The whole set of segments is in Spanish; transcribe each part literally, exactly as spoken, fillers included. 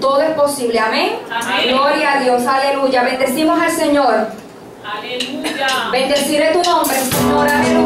todo es posible. Amén. Amén. Gloria a Dios. Aleluya. Bendecimos al Señor. Aleluya. Bendeciré tu nombre, Señor. Aleluya.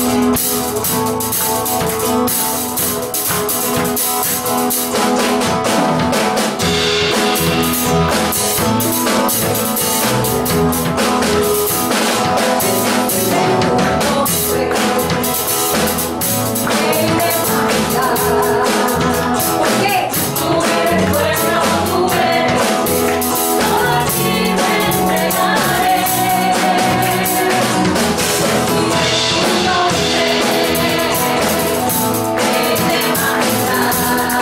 ¿Por qué? Tú eres bueno, tú eres. Todo a ti me entregaré. Tu nombre, Rey de majestad.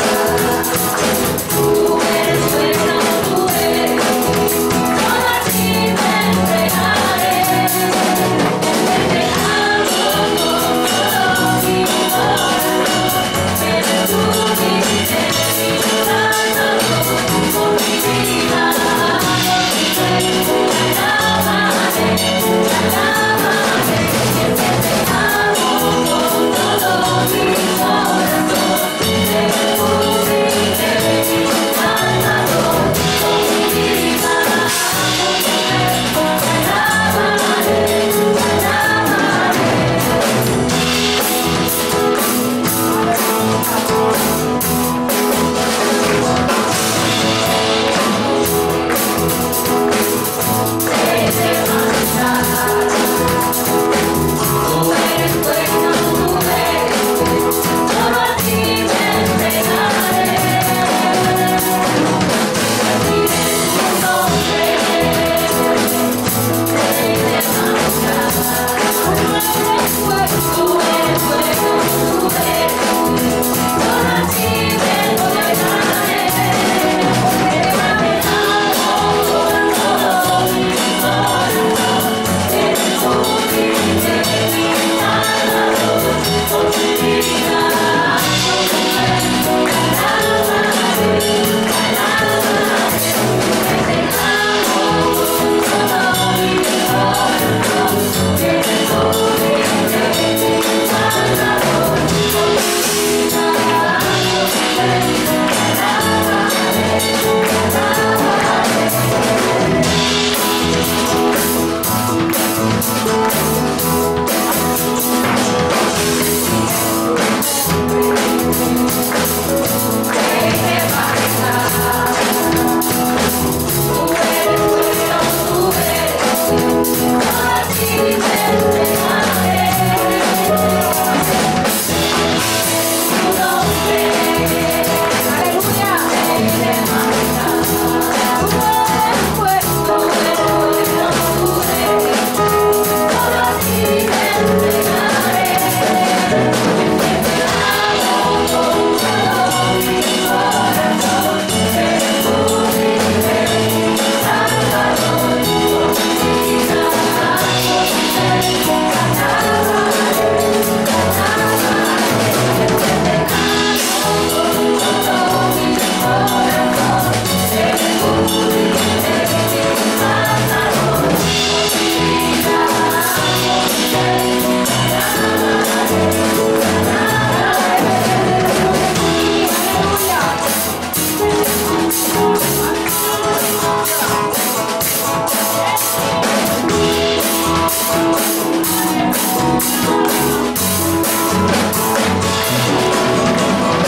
Tú eres bueno, tú eres. Todo a ti me entregaré. Te amo con todo mi corazón. Eres tú mi fidelidad, con mi vida, te alabaré, te alabaré. Te amo con todo mi corazón. Eres tú mi fidelidad, con mi vida, te alabaré, te Tú eres bueno, tú eres, todo a ti me entregaré. Diré tu nombre, Rey de majestad. Tú eres bueno, tú eres, todo a ti me entregaré. Te amo con todo mi corazón. Eres tú mi fidelidad, con mi vida, te alabaré, te alabaré. Te amo con todo mi corazón. Eres tú mi fidelidad, con mi vida, te alabaré, te alabaré. Rey de majestad, tú eres bueno, tú eres, todo a ti me entregaré. Tu nombre, aleluya, Rey de majestad. Tú eres bueno, tú eres bueno, tú eres, todo a ti me entregaré. Te amo con todo mi corazón. Eres tú mi fidelidad, con mi vida, te alabaré, te alabaré. Te amo con todo mi corazón. Eres tú mi fidelidad, con mi vida, te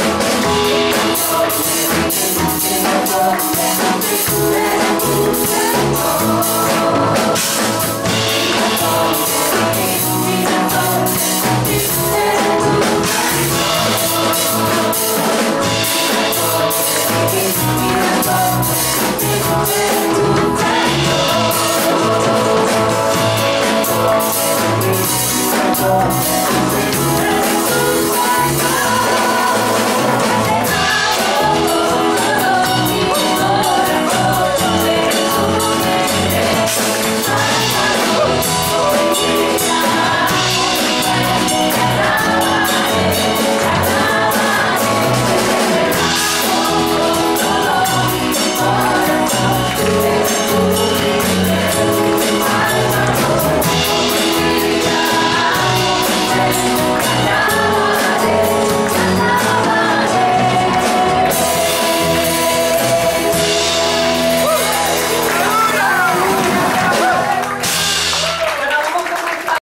Aleluya.